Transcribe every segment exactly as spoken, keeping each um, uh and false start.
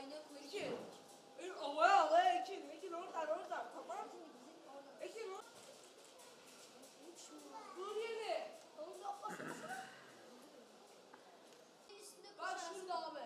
Ekin. Ovaya ovaya ekin. Ekin oradan oradan. Tamam. Ekin o. Dur yine. Bak şurada abi.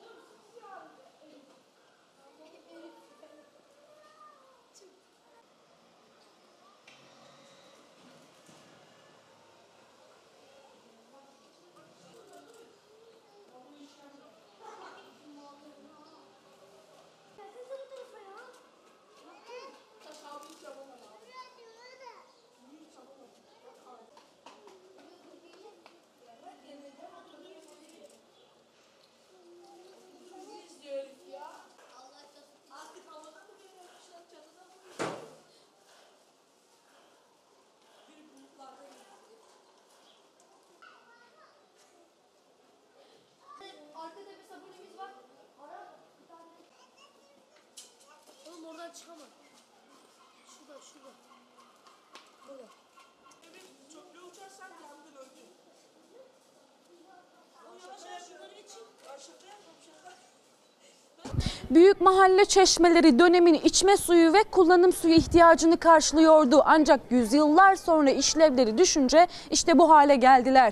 Arkada bir sabunimiz var. Ara bir tane. Oğlum oradan çıkamam. Şurada, şurada. Burada. Çöplüğe uçarsan yandın öldün. O yavaş yavaş şunları geçin. Şaka yapalım şaka. Büyük mahalle çeşmeleri dönemin içme suyu ve kullanım suyu ihtiyacını karşılıyordu. Ancak yüzyıllar sonra işlevleri düşünce işte bu hale geldiler.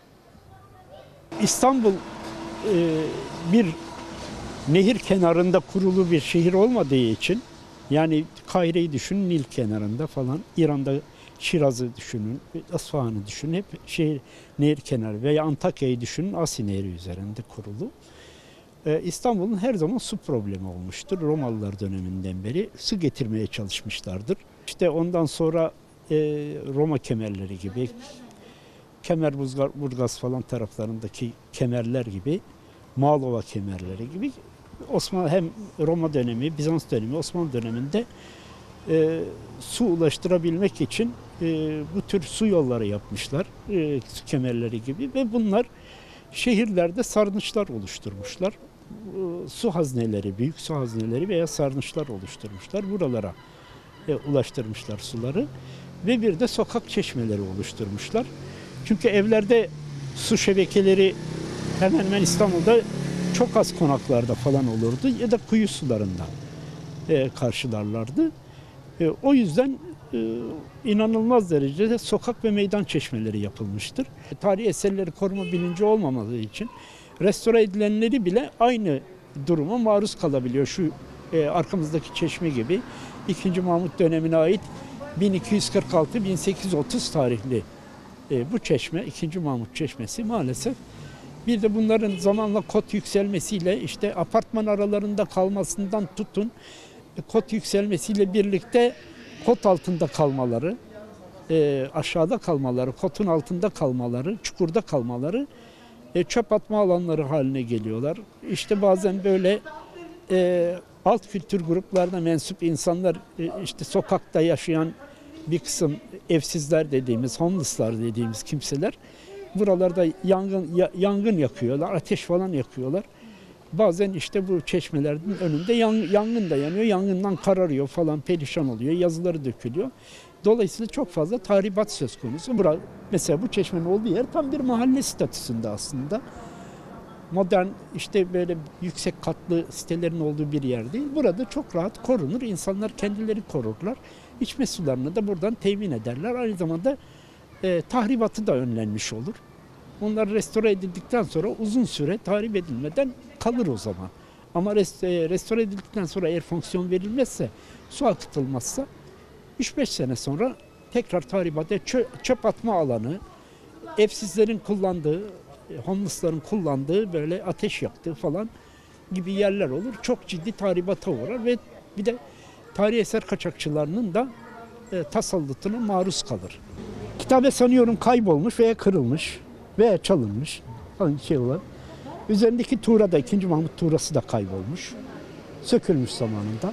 İstanbul e, bir nehir kenarında kurulu bir şehir olmadığı için, yani Kahire'yi düşünün, Nil kenarında falan, İran'da Şiraz'ı düşünün, İsfahan'ı düşünün, hep şehir nehir kenarı, veya Antakya'yı düşünün, Asi Nehri üzerinde kurulu. Ee, İstanbul'un her zaman su problemi olmuştur. Romalılar döneminden beri su getirmeye çalışmışlardır. İşte ondan sonra e, Roma kemerleri gibi, Kemerburgaz falan taraflarındaki kemerler gibi, Mağlova kemerleri gibi Osmanlı hem Roma dönemi, Bizans dönemi, Osmanlı döneminde e, su ulaştırabilmek için e, bu tür su yolları yapmışlar, e, su kemerleri gibi, ve bunlar şehirlerde sarnıçlar oluşturmuşlar. E, su hazneleri, büyük su hazneleri veya sarnıçlar oluşturmuşlar. Buralara e, ulaştırmışlar suları ve bir de sokak çeşmeleri oluşturmuşlar. Çünkü evlerde su şebekeleri hemen hemen İstanbul'da çok az konaklarda falan olurdu ya da kuyu sularından e, karşılarlardı. E, o yüzden e, inanılmaz derecede sokak ve meydan çeşmeleri yapılmıştır. E, tarihi eserleri koruma bilinci olmamadığı için restore edilenleri bile aynı duruma maruz kalabiliyor. Şu e, arkamızdaki çeşme gibi ikinci. Mahmut dönemine ait bin iki yüz kırk altı bin sekiz yüz otuz tarihli e, bu çeşme, ikinci. Mahmut çeşmesi maalesef. Bir de bunların zamanla kot yükselmesiyle, işte apartman aralarında kalmasından tutun, kot yükselmesiyle birlikte kot altında kalmaları, e, aşağıda kalmaları, kotun altında kalmaları, çukurda kalmaları, e, çöp atma alanları haline geliyorlar. İşte bazen böyle e, alt kültür gruplarına mensup insanlar, e, işte sokakta yaşayan bir kısım evsizler dediğimiz, homeless'lar dediğimiz kimseler buralarda yangın yangın yakıyorlar, ateş falan yakıyorlar. Bazen işte bu çeşmelerin önünde yangın da yanıyor, yangından kararıyor falan, perişan oluyor, yazıları dökülüyor. Dolayısıyla çok fazla tahribat söz konusu. Bura, mesela bu çeşmenin olduğu yer tam bir mahalle statüsünde aslında. Modern, işte böyle yüksek katlı sitelerin olduğu bir yer değil. Burada çok rahat korunur, insanlar kendileri korurlar. İçme sularını da buradan temin ederler. Aynı zamanda e, tahribatı da önlenmiş olur. Onlar restore edildikten sonra uzun süre tahrip edilmeden kalır o zaman. Ama restore edildikten sonra eğer fonksiyon verilmezse, su akıtılmazsa üç beş sene sonra tekrar tahribata, çöp, çöp atma alanı, evsizlerin kullandığı, homeless'ların kullandığı, böyle ateş yaktığı falan gibi yerler olur. Çok ciddi tahribata uğrar ve bir de tarihi eser kaçakçılarının da e, tasallutuna maruz kalır. Kitabe sanıyorum kaybolmuş veya kırılmış veya çalınmış falan şey olan. Üzerindeki tuğra da, ikinci. Mahmut tuğrası da kaybolmuş. Sökülmüş zamanında.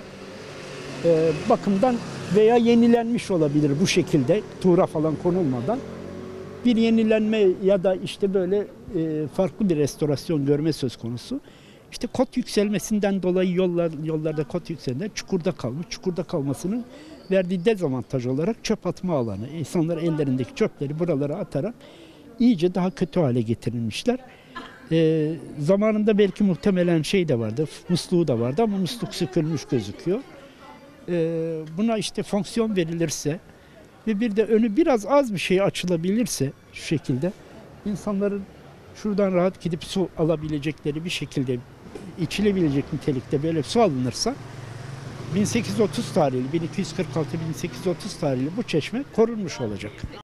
E, bakımdan veya yenilenmiş olabilir bu şekilde, tuğra falan konulmadan. Bir yenilenme ya da işte böyle e, farklı bir restorasyon görme söz konusu. İşte kot yükselmesinden dolayı yollar yollarda kot yükseldiğinde çukurda kalmış. Çukurda kalmasının verdiği dezavantaj olarak çöp atma alanı. İnsanlar ellerindeki çöpleri buralara atarak iyice daha kötü hale getirilmişler. E, zamanında belki muhtemelen şey de vardı, musluğu da vardı ama musluk sökülmüş gözüküyor. E, buna işte fonksiyon verilirse ve bir de önü biraz az bir şey açılabilirse şu şekilde insanların şuradan rahat gidip su alabilecekleri bir şekilde içilebilecek nitelikte böyle su alınırsa bin sekiz yüz otuz tarihli, bin iki yüz kırk altı bin sekiz yüz otuz tarihli bu çeşme korunmuş olacak.